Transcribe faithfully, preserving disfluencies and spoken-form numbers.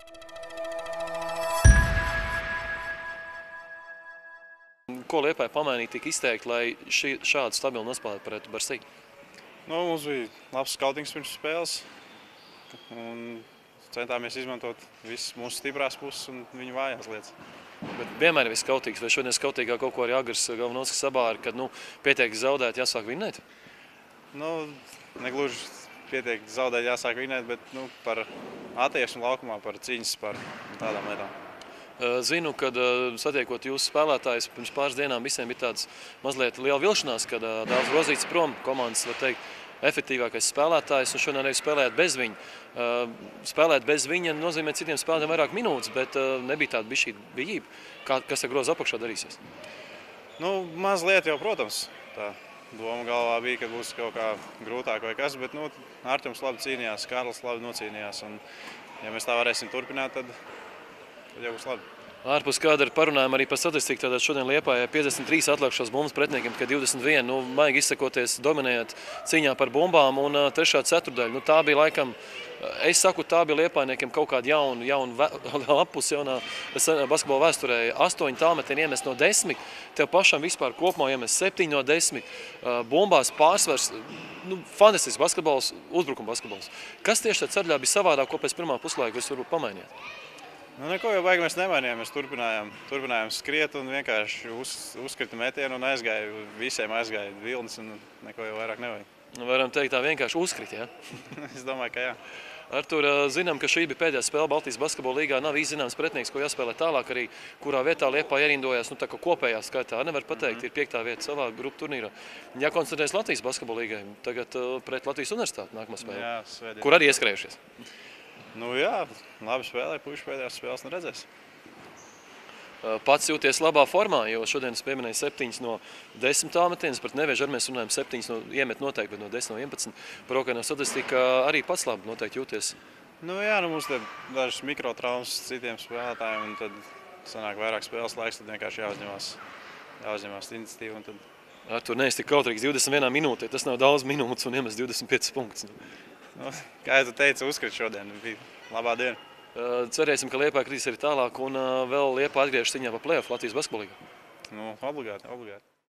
Ko Liepāja pamainīt tik izteikti, lai šī, šādu stabilu nospēlētu pret Barsī? Nu, mums bija labs skautings pirms spēles. Un centāmies izmantot visas mūsu stiprās puses un viņu vājās lietas. Bet vienmēr ir viss skautīgs, vai šodien skautīgā kaut ko arī Agrs Galvanovskis sabāra, kad nu, pietiek zaudēt, jāsāk vinnēt? Nu, negluži pietiek zaudēt, jāsāk vinnēt, bet nu, par attieksmi laukumā, par cīņas, par tādām lietām. Zinu, kad satiekot jūsu spēlētājus, pirms pāris dienām visiem bija tāds mazliet liela vilšanās, kad Dāvis Rozīts prom, komandas, var teikt, efektīvākais spēlētājs, un šodien arī spēlējāt bez viņa. Spēlēt bez viņa nozīmē citiem spēlētājiem vairāk minūtes, bet nebija tāda bišķīta bijība. Kā, kas ar grozu apakšā darīsies? Nu, mazliet jau, protams, tā doma galvā bija, ka būs kaut kā grūtāk vai kas, bet nu, Artjoms labi cīnījās, Kārlis labi nocīnījās, un ja mēs tā varēsim turpināt, tad, tad jau būs labi. Ārpus kadra parunājam arī par statistiku, tātad šodien Liepājai piecdesmit trīs atlikušās bumbas pretiniekiem, tikai divdesmit viena. Nu, maigi izsakoties, dominējot cīņā par bumbām, un trešā ceturdaļa. Nu, tā bija laikam, es saku, tā bija Liepājniekiem kaut kāda jauna, jauna lapus jaunā basketbola vēsturē. Astoņi tālmetieni iemest no desmit, tev pašam vispār kopumā iemest septiņi no desmit. Bumbās pārsvars, nu, fantastisks basketbols, uzbrukuma basketbols. Kas tieši tad ceļā bija savādāk, ko pēc pirmā puslaika jūs varbūt pamainiet? Nu, neko jau baigi mēs nemainījām, mēs turpinājām, turpinājām skriet un vienkārši uz, uzkrita metienu un aizgāja, visiem aizgāja vilnis un neko jau vairāk nevajag. Nu, varam teikt tā vienkārši uzkrit, jā? Es domāju, ka jā. Artur, zinām, ka šī bija pēdējā spēle Baltijas basketbola līgā, nav īsti zināms pretinieks, ko jāspēlē tālāk arī, kurā vietā Liepāja ierindojās, nu tā kā kopējā skaitā, nevar pateikt, ir piektā vieta savā grupu turnīrā. Jākoncentrēs Latvijas basketbola līgai, tagad pret Latvijas universitāti nākamā spēle, jā, svētdien. Kur arī ieskrējušies. Nu jā, labi spēlē, puiši pēdējās spēles neredzēs. Pats jūties labā formā, jo šodien es pieminēju septiņas no desmit tālmetienas, pret Neviežu arī mēs runājam septiņas no iemet noteikti, bet no desmit no vienpadsmit. Par okaino statistika arī pats labi noteikti jūties. Nu jā, nu mums te dažas mikrotraumas citiem spēlētājiem, un tad sanāk vairāk spēles laiks, tad vienkārši jāuzņemās, jāuzņemās iniciatīvu. Un tad... Artur, neesi tik kautrīgs divdesmit vienā minūtē, tas nav daudz minūtes un iemest divdesmit piecas punktus. Nu, kā jau tu teici, uzkrit šodien, bija labā diena. Cerēsim, ka Liepāja kritīs arī tālāk un vēl Liepāja atgriežas ciņā pa play-off Latvijas basketbolā līgā. Nu, obligāti, obligāti.